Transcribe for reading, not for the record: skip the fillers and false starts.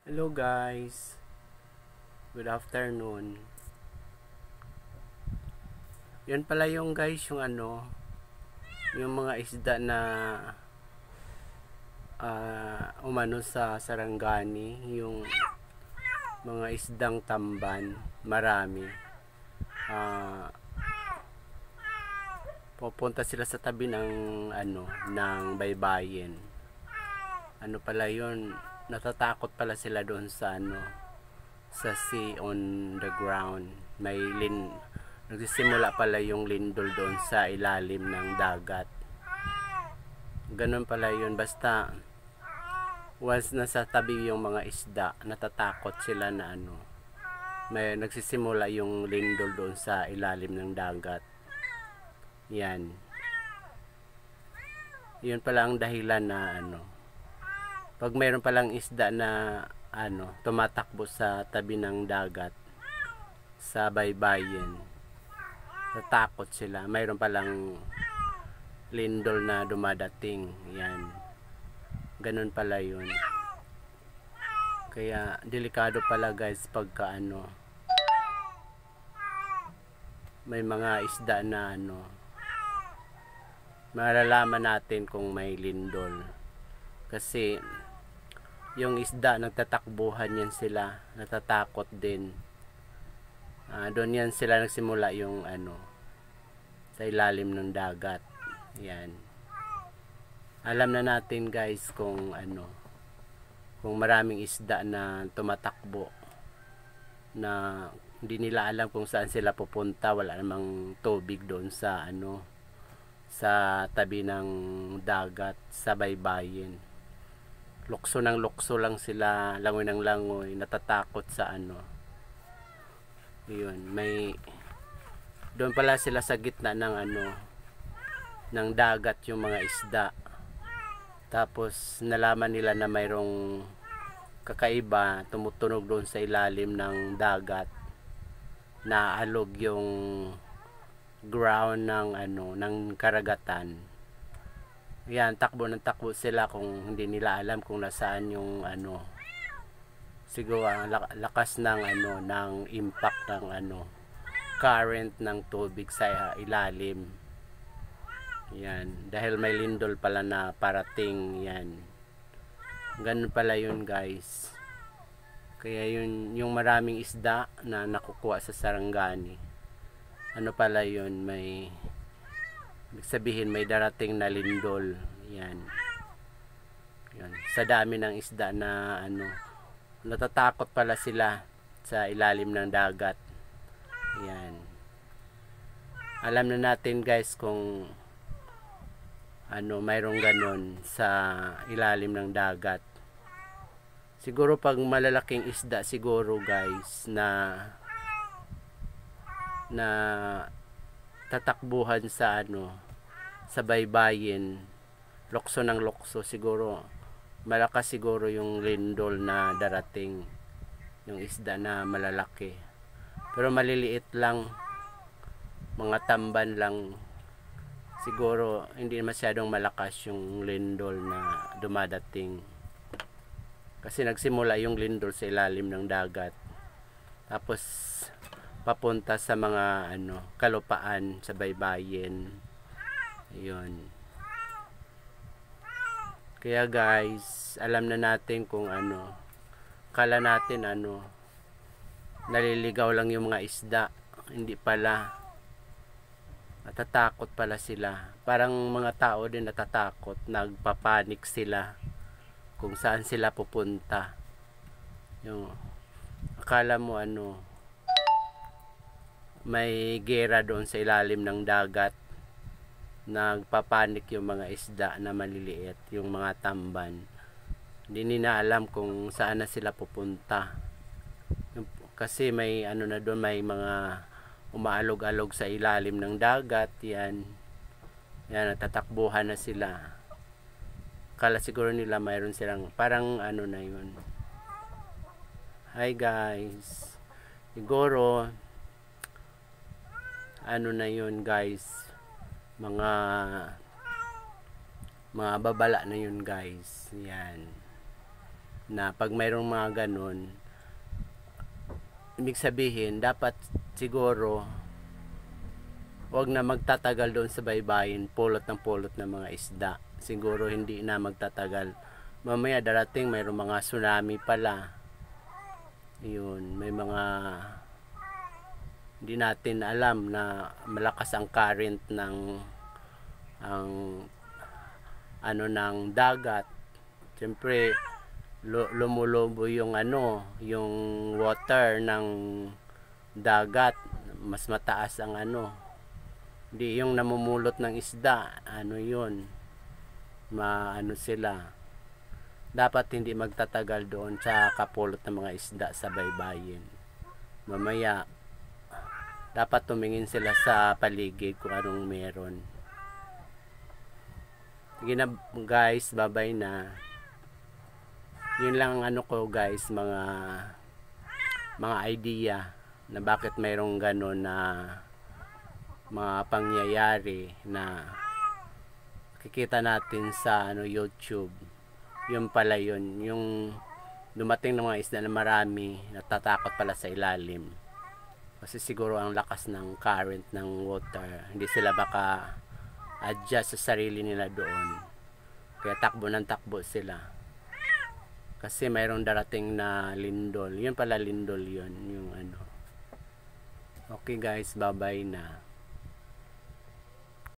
Hello guys, good afternoon. Yan pala yung guys, yung mga isda na umano sa Sarangani, yung mga isdang tamban, marami. Pupunta sila sa tabi ng baybayin. Ano pala yun, natatakot pala sila doon sa sa sea on the ground. Nagsisimula pala yung lindol doon sa ilalim ng dagat. Ganun pala yun, basta once nasa tabi yung mga isda, natatakot sila na may nagsisimula yung lindol doon sa ilalim ng dagat. Yan. Yun pala ang dahilan na pag mayroon palang isda na tumatakbo sa tabi ng dagat, sa baybayin, natakot sila. Mayroon palang lindol na dumadating. Yan. Ganun pala yun. Kaya delikado pala guys pagka may mga isda na malalaman natin kung may lindol. Kasi yung isda nagtatakbuhan yan sila, natatakot din. Doon yan sila nagsimula yung sa ilalim ng dagat. Yan. Alam na natin guys kung kung maraming isda na tumatakbo na hindi nila alam kung saan sila pupunta, wala namang tubig doon sa sa tabi ng dagat, sa baybayin. Lukso ng lukso lang sila, langoy ng langoy, natatakot sa yun, may doon pala sila sa gitna ng ng dagat yung mga isda. Tapos nalaman nila na mayroong kakaiba tumutunog doon sa ilalim ng dagat, naalog yung ground ng karagatan. Yan, takbo ng takbo sila kung hindi nila alam kung nasaan yung siguro ang lakas ng ng impact ng current ng tubig sa ilalim. Yan, dahil may lindol pala na parating. Yan, ganun pala yun guys. Kaya yun, yung maraming isda na nakukuha sa Sarangani, pala yun, may ibig sabihin may darating na lindol. Yan. Yan, sa dami ng isda na natatakot pala sila sa ilalim ng dagat. Yan. Alam na natin guys kung mayroong ganon sa ilalim ng dagat. Siguro pag malalaking isda siguro guys na tatakbuhan sa sa baybayin, lokso ng lokso, siguro malakas siguro yung lindol na darating, yung isda na malalaki. Pero maliliit lang, mga tamban lang, siguro hindi masyadong malakas yung lindol na dumadating. Kasi nagsimula yung lindol sa ilalim ng dagat, tapos papunta sa mga kalupaan sa baybayin. Yun. Kaya guys, alam na natin kung kala natin naliligaw lang yung mga isda. Hindi pala, natatakot pala sila. Parang mga tao din natatakot, nagpapanik sila kung saan sila pupunta. Yung akala mo may gera doon sa ilalim ng dagat, nagpapanik yung mga isda na maliliit, yung mga tamban. Hindi nila alam kung saan na sila pupunta. Kasi may na doon, may mga umaalog-alog sa ilalim ng dagat. Yan, natatakbuhan na sila. Kala siguro nila mayroon silang parang na yun. Hi guys, siguro na yun guys, mga babala na yun guys. Yan. na pag mayroong mga ganun, ibig sabihin dapat siguro wag na magtatagal doon sa baybayin, pulot ng mga isda. Siguro hindi na magtatagal. Mamaya darating mayroong mga tsunami pala. Yun, may mga hindi natin alam na malakas ang current ng ng dagat. Siyempre lumulobo yung yung water ng dagat, mas mataas ang hindi yung namumulot ng isda, yun, sila. Dapat hindi magtatagal doon sa kapulot ng mga isda sa baybayin. Mamaya dapat tumingin sila sa paligid kung anong meron. Sige na guys, bye-bye na. Yun lang ko guys, mga idea na bakit mayroong ganon na mga pangyayari na kikita natin sa YouTube. Yun pala yun, yung dumating ng mga isda na marami, natatakot pala sa ilalim. Kasi siguro ang lakas ng current ng water, hindi sila baka adjust sa sarili nila doon. Kaya takbo ng takbo sila. Kasi mayroong darating na lindol. Yun pala lindol yun, yung Okay guys, bye-bye na.